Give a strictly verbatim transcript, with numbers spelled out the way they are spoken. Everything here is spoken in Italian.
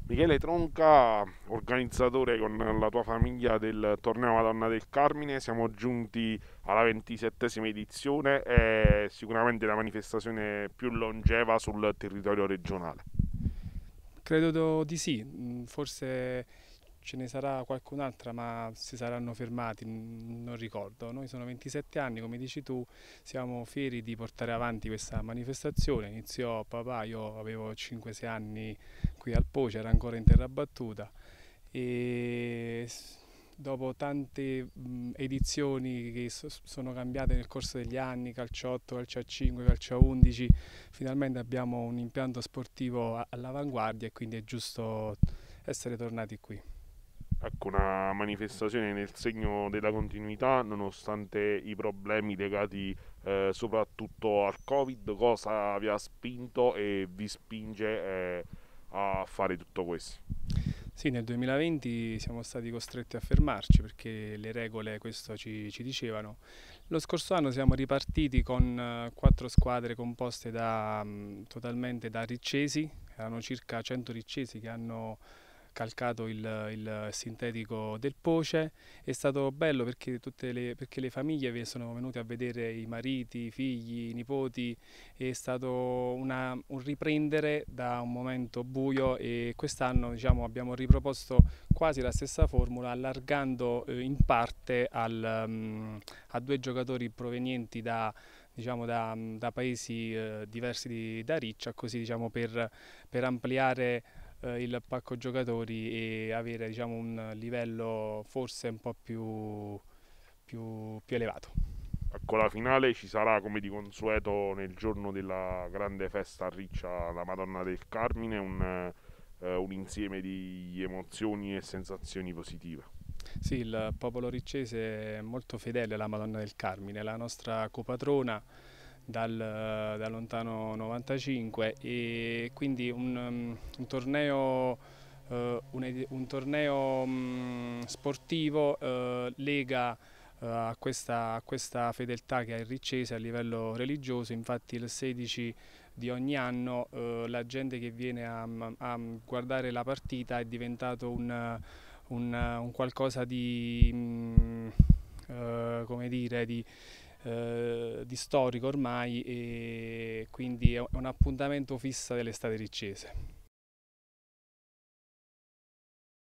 Michele Tronca, organizzatore con la tua famiglia del torneo Madonna del Carmine, siamo giunti alla ventisettesima edizione e sicuramente la manifestazione più longeva sul territorio regionale. Credo di sì, mm, forse ce ne sarà qualcun'altra, ma si saranno fermati, mm, non ricordo. Noi sono ventisette anni, come dici tu, siamo fieri di portare avanti questa manifestazione. Iniziò papà, io avevo cinque sei anni qui al Poce, era ancora in terra battuta e s- dopo tante mh, edizioni che so- sono cambiate nel corso degli anni, calcio otto, calcio a cinque, calcio a undici, finalmente abbiamo un impianto sportivo a- all'avanguardia e quindi è giusto essere tornati qui. Ecco, una manifestazione nel segno della continuità, nonostante i problemi legati eh, soprattutto al Covid, cosa vi ha spinto e vi spinge eh, a fare tutto questo? Sì, nel duemilaventi siamo stati costretti a fermarci perché le regole questo ci, ci dicevano. Lo scorso anno siamo ripartiti con eh, quattro squadre composte da, mh, totalmente da riccesi, erano circa cento riccesi che hanno calcato il, il sintetico del Poce. È stato bello perché, tutte le, perché le famiglie vi sono venute a vedere i mariti, i figli, i nipoti, è stato una- un riprendere da un momento buio e quest'anno diciamo, abbiamo riproposto quasi la stessa formula allargando eh, in parte al, um, a due giocatori provenienti da, diciamo, da, da paesi eh, diversi di, da Riccia, così diciamo, per, per ampliare eh, il pacco giocatori e avere diciamo, un livello forse un po' più, più, più elevato. Ecco, la finale ci sarà come di consueto nel giorno della grande festa a Riccia, la Madonna del Carmine, un, eh, un insieme di emozioni e sensazioni positive. Sì, il popolo riccese è molto fedele alla Madonna del Carmine, la nostra copatrona dal, da lontano novantacinque e quindi un, um, un torneo, eh, un, un torneo um, sportivo eh, lega eh, a, questa, a questa fedeltà che ha il riccese a livello religioso. Infatti il sedici di ogni anno eh, la gente che viene a, a guardare la partita è diventato un un, un qualcosa di, mh, eh, come dire, di, eh, di storico ormai e quindi è un appuntamento fisso dell'estate riccese.